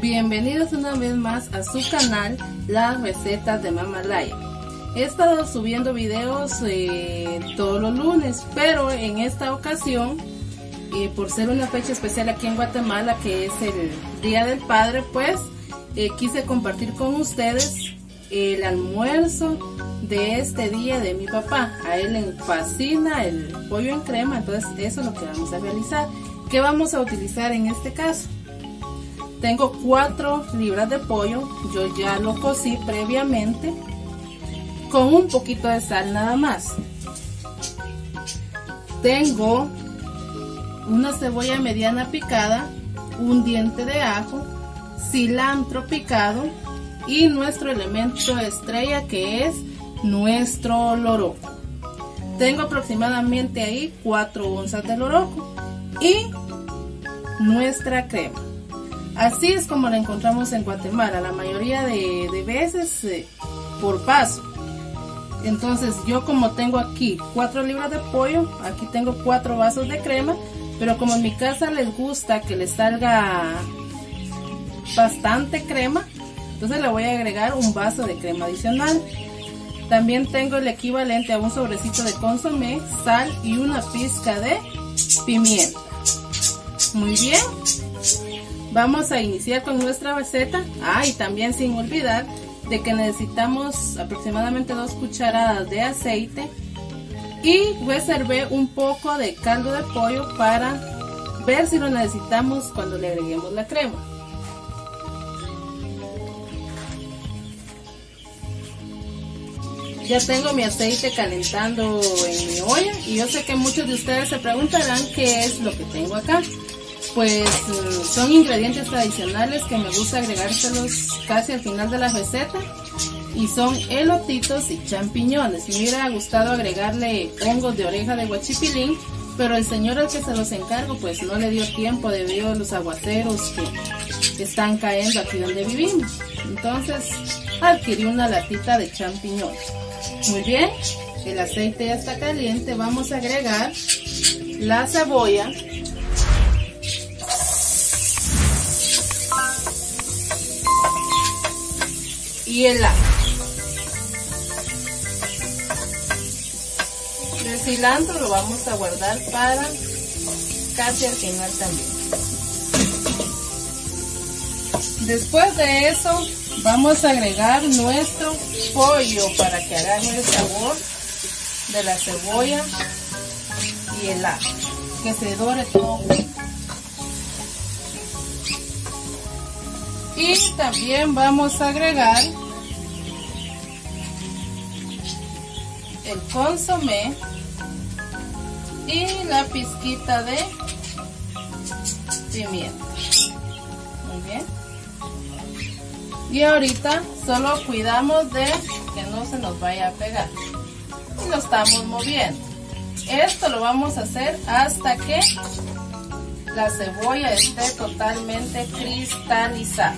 Bienvenidos una vez más a su canal, Las Recetas de Mama Laya. He estado subiendo videos todos los lunes, pero en esta ocasión, por ser una fecha especial aquí en Guatemala, que es el Día del Padre, pues quise compartir con ustedes el almuerzo de este día de mi papá. A él le fascina el pollo en crema, entonces eso es lo que vamos a realizar. ¿Qué vamos a utilizar en este caso? Tengo 4 libras de pollo, yo ya lo cocí previamente con un poquito de sal nada más. Tengo una cebolla mediana picada, un diente de ajo, cilantro picado y nuestro elemento estrella, que es nuestro loroco. Tengo aproximadamente ahí 4 onzas de loroco y nuestra crema. Así es como la encontramos en Guatemala, la mayoría de veces por paso. Entonces yo, como tengo aquí 4 libras de pollo, aquí tengo 4 vasos de crema, pero como en mi casa les gusta que les salga bastante crema, entonces le voy a agregar un vaso de crema adicional. También tengo el equivalente a un sobrecito de consomé, sal y una pizca de pimienta. Muy bien. Vamos a iniciar con nuestra receta. Y también sin olvidar de que necesitamos aproximadamente 2 cucharadas de aceite y reservé un poco de caldo de pollo para ver si lo necesitamos cuando le agreguemos la crema. Ya tengo mi aceite calentando en mi olla y yo sé que muchos de ustedes se preguntarán qué es lo que tengo acá. Pues son ingredientes tradicionales que me gusta agregárselos casi al final de la receta, y son elotitos y champiñones. Me hubiera gustado agregarle hongos de oreja de huachipilín, pero el señor al que se los encargo pues no le dio tiempo debido a los aguaceros que están cayendo aquí donde vivimos. Entonces adquirí una latita de champiñones. Muy bien, el aceite ya está caliente. Vamos a agregar la cebolla, y el ajo. El cilantro lo vamos a guardar para casi al final también. Después de eso vamos a agregar nuestro pollo para que agarre el sabor de la cebolla y el ajo, que se dore todo. Y también vamos a agregar el consomé y la pizquita de pimienta. Muy bien. Y ahorita solo cuidamos de que no se nos vaya a pegar. Y lo estamos moviendo. Esto lo vamos a hacer hasta que la cebolla esté totalmente cristalizada.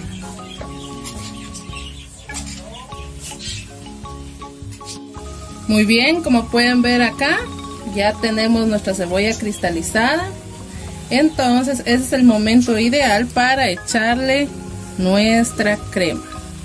Muy bien, como pueden ver acá, ya tenemos nuestra cebolla cristalizada. Entonces ese es el momento ideal para echarle nuestra crema.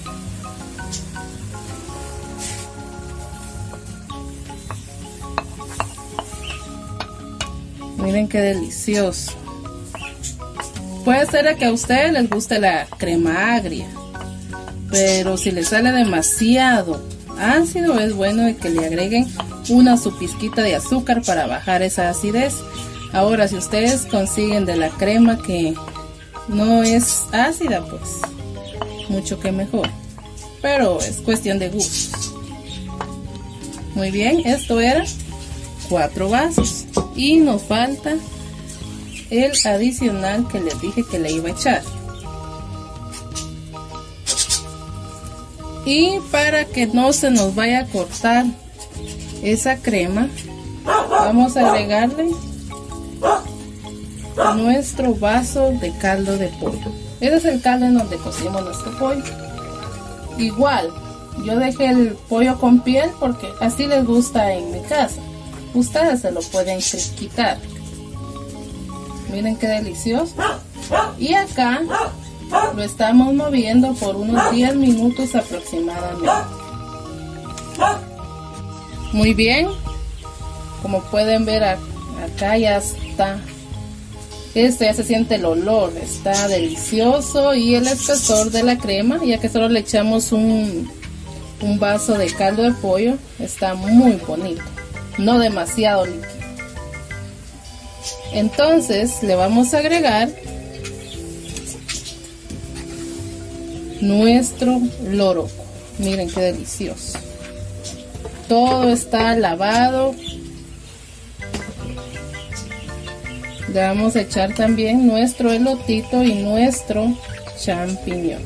Miren qué delicioso. Puede ser que a ustedes les guste la crema agria, pero si les sale demasiado ácido, es bueno de que le agreguen su pizquita de azúcar para bajar esa acidez. Ahora, si ustedes consiguen de la crema que no es ácida, pues mucho que mejor, pero es cuestión de gustos. Muy bien, esto era 4 vasos y nos falta el adicional que les dije que le iba a echar. Y para que no se nos vaya a cortar esa crema, vamos a agregarle nuestro vaso de caldo de pollo. Ese es el caldo en donde cocimos nuestro pollo. Igual, yo dejé el pollo con piel porque así les gusta en mi casa. Ustedes se lo pueden quitar. Miren qué delicioso. Y acá Lo estamos moviendo por unos 10 minutos aproximadamente. Muy bien, como pueden ver acá ya está. Esto ya se siente el olor, está delicioso, y el espesor de la crema, ya que solo le echamos un vaso de caldo de pollo, está muy bonito, no demasiado líquido. Entonces le vamos a agregar nuestro loroco. Miren qué delicioso. Todo está lavado. Le vamos a echar también nuestro elotito y nuestro champiñón.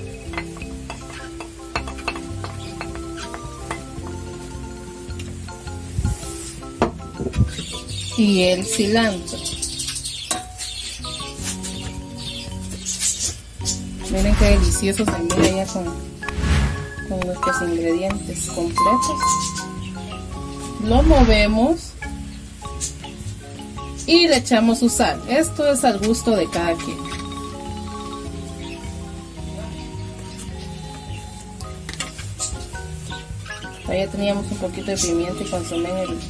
Y el cilantro. Miren qué delicioso se mira ya con nuestros ingredientes completos. Lo movemos y le echamos su sal. Esto es al gusto de cada quien. Ya teníamos un poquito de pimienta y consomé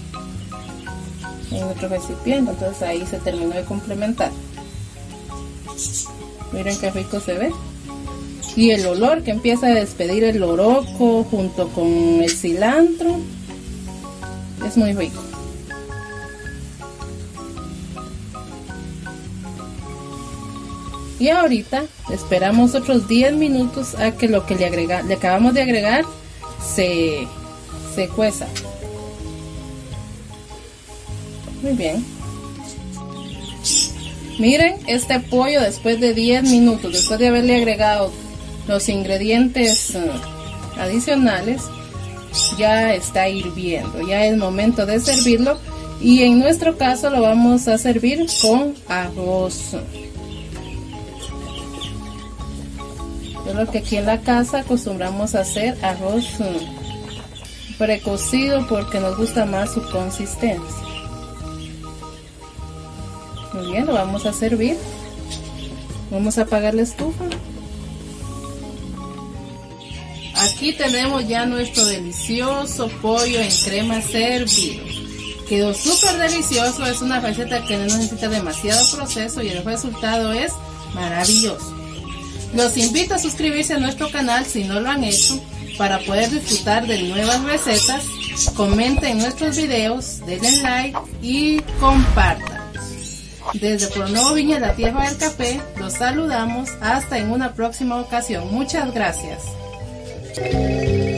en nuestro recipiente, entonces ahí se terminó de complementar. Miren qué rico se ve. Y el olor que empieza a despedir el loroco junto con el cilantro es muy rico. Y ahorita esperamos otros 10 minutos a que lo que le acabamos de agregar se cueza. Muy bien. Miren este pollo después de 10 minutos, después de haberle agregado los ingredientes adicionales, ya está hirviendo. Ya es momento de servirlo, y en nuestro caso lo vamos a servir con arroz. Es lo que aquí en la casa acostumbramos a hacer, arroz precocido, porque nos gusta más su consistencia. Muy bien, lo vamos a servir. Vamos a apagar la estufa. Aquí tenemos ya nuestro delicioso pollo en crema servido. Quedó súper delicioso, es una receta que no necesita demasiado proceso y el resultado es maravilloso. Los invito a suscribirse a nuestro canal si no lo han hecho, para poder disfrutar de nuevas recetas. Comenten nuestros videos, denle like y compartan. Desde Pornuevo Viña, la tierra del café, los saludamos hasta en una próxima ocasión. Muchas gracias.